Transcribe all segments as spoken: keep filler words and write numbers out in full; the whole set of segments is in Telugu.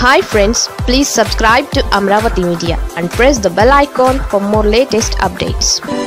Hi friends, please subscribe to Amravati Media and press the bell icon for more latest updates.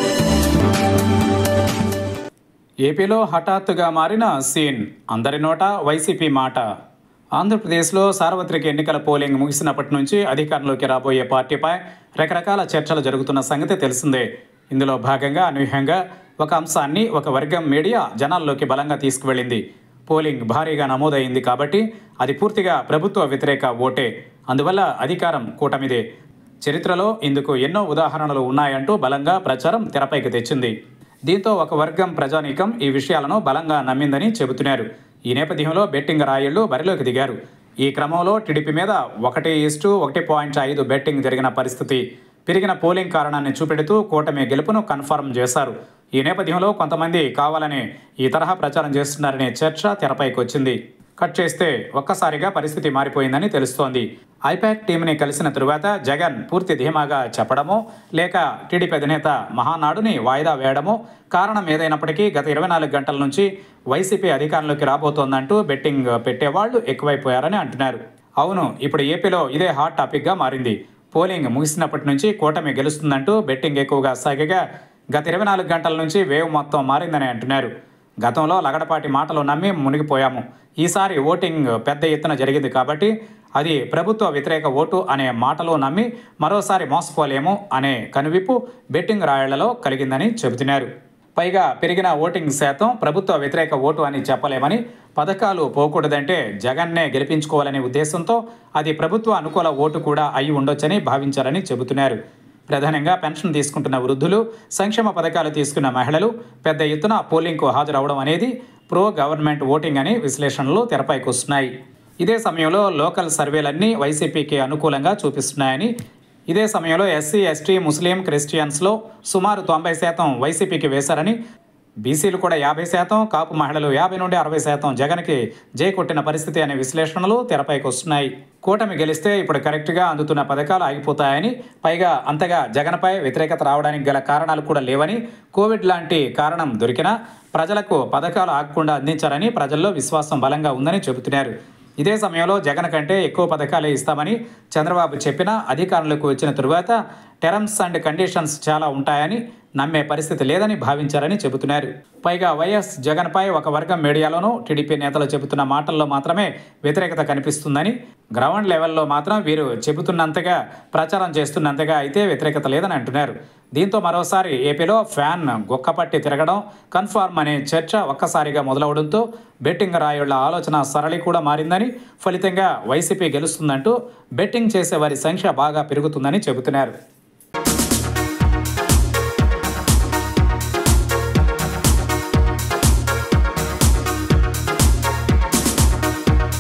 ఏపీలో హఠాత్తుగా మారిన సీన్, అందరి నోట వైసీపీ మాట. ఆంధ్రప్రదేశ్లో సార్వత్రిక ఎన్నికల పోలింగ్ ముగిసినప్పటి నుంచి అధికారంలోకి రాబోయే పార్టీపై రకరకాల చర్చలు జరుగుతున్న సంగతి తెలిసిందే. ఇందులో భాగంగా అనూహ్యంగా ఒక అంశాన్ని ఒక వర్గం మీడియా జనాల్లోకి బలంగా తీసుకువెళ్ళింది. పోలింగ్ భారీగా నమోదైంది కాబట్టి అది పూర్తిగా ప్రభుత్వ వ్యతిరేక ఓటే, అందువల్ల అధికారం కూటమిదే. చరిత్రలో ఇందుకు ఎన్నో ఉదాహరణలు ఉన్నాయంటూ బలంగా ప్రచారం తెరపైకి తెచ్చింది. దీంతో ఒక వర్గం ప్రజానీకం ఈ విషయాలను బలంగా నమ్మిందని చెబుతున్నారు. ఈ నేపథ్యంలో బెట్టింగ్ రాయుళ్లు బరిలోకి దిగారు. ఈ క్రమంలో టీడీపీ మీద ఒకటి ఇస్టు ఒకటి పాయింట్ ఐదు బెట్టింగ్ జరిగిన పరిస్థితి. పెరిగిన పోలింగ్ కారణాన్ని చూపెడుతూ కూటమి గెలుపును కన్ఫర్మ్ చేశారు. ఈ నేపథ్యంలో కొంతమంది కావాలని ఈ తరహా ప్రచారం చేస్తున్నారనే చర్చ తెరపైకి వచ్చింది. కట్ చేస్తే ఒక్కసారిగా పరిస్థితి మారిపోయిందని తెలుస్తోంది. ఐపాక్ టీంని కలిసిన తరువాత జగన్ పూర్తి ధీమాగా చెప్పడమో లేక టీడీపీ అధినేత మహానాడుని వాయిదా వేయడమో కారణం ఏదైనప్పటికీ గత ఇరవై నాలుగు గంటల నుంచి వైసీపీ అధికారంలోకి రాబోతోందంటూ బెట్టింగ్ పెట్టేవాళ్లు ఎక్కువైపోయారని అంటున్నారు. అవును, ఇప్పుడు ఏపీలో ఇదే హాట్ టాపిక్గా మారింది. పోలింగ్ ముగిసినప్పటి నుంచి కూటమి గెలుస్తుందంటూ బెట్టింగ్ ఎక్కువగా సాగగా గత ఇరవై నాలుగు గంటల నుంచి వేవ్ మొత్తం మారిందని అంటున్నారు. గతంలో లగడపాటి మాటలు నమ్మి మునిగిపోయాము. ఈసారి ఓటింగ్ పెద్ద ఎత్తున జరిగింది కాబట్టి అది ప్రభుత్వ వ్యతిరేక ఓటు అనే మాటలు నమ్మి మరోసారి మోసపోలేము అనే కనువిప్పు బెట్టింగ్ రాయళ్లలో కలిగిందని చెబుతున్నారు. పైగా పెరిగిన ఓటింగ్ శాతం ప్రభుత్వ వ్యతిరేక ఓటు అని చెప్పలేమని, పథకాలు పోకూడదంటే జగన్నే గెలిపించుకోవాలనే ఉద్దేశంతో అది ప్రభుత్వ అనుకూల ఓటు కూడా అయి ఉండొచ్చని భావించారని చెబుతున్నారు. ప్రధానంగా పెన్షన్ తీసుకుంటున్న వృద్ధులు, సంక్షేమ పథకాలు తీసుకున్న మహిళలు పెద్ద ఎత్తున పోలింగ్కు హాజరవడం అనేది ప్రో గవర్నమెంట్ ఓటింగ్ అని విశ్లేషణలు తెరపైకి వస్తున్నాయి. ఇదే సమయంలో లోకల్ సర్వేలన్నీ వైసీపీకి అనుకూలంగా చూపిస్తున్నాయని, ఇదే సమయంలో ఎస్సీ, ఎస్టీ, ముస్లిం, క్రిస్టియన్స్లో సుమారు తొంభై శాతం వైసీపీకి వేశారని, బీసీలు కూడా యాభై శాతం, కాపు మహిళలు యాభై నుండి అరవై శాతం జగన్కి జై కొట్టిన పరిస్థితి అనే విశ్లేషణలు తెరపైకి వస్తున్నాయి. కూటమి గెలిస్తే ఇప్పుడు కరెక్ట్గా అందుతున్న పథకాలు ఆగిపోతాయని, పైగా అంతగా జగన్పై వ్యతిరేకత రావడానికి గల కారణాలు కూడా లేవని, కోవిడ్ లాంటి కారణం దొరికినా ప్రజలకు పథకాలు ఆగకుండా అందించారని ప్రజల్లో విశ్వాసం బలంగా ఉందని చెబుతున్నారు. ఇదే సమయంలో జగన్ కంటే ఎక్కువ పథకాలే ఇస్తామని చంద్రబాబు చెప్పినా అధికారంలోకి వచ్చిన తరువాత టర్మ్స్ అండ్ కండిషన్స్ చాలా ఉంటాయని నమ్మే పరిస్థితి లేదని భావించారని చెబుతున్నారు. పైగా వైఎస్ జగన్పై ఒక వర్గం మీడియాలోనూ టీడీపీ నేతలు చెబుతున్న మాటల్లో మాత్రమే వ్యతిరేకత కనిపిస్తుందని, గ్రౌండ్ లెవెల్లో మాత్రం వీరు చెబుతున్నంతగా ప్రచారం చేస్తున్నంతగా అయితే వ్యతిరేకత లేదని అంటున్నారు. దీంతో మరోసారి ఏపీలో ఫ్యాన్ గొక్కపట్టి తిరగడం కన్ఫర్మ్ అనే చర్చ ఒక్కసారిగా మొదలవడంతో బెట్టింగ్ రాయుళ్ల ఆలోచన సరళి కూడా మారిందని, ఫలితంగా వైసీపీ గెలుస్తుందంటూ బెట్టింగ్ చేసే వారి సంఖ్య బాగా పెరుగుతుందని చెబుతున్నారు.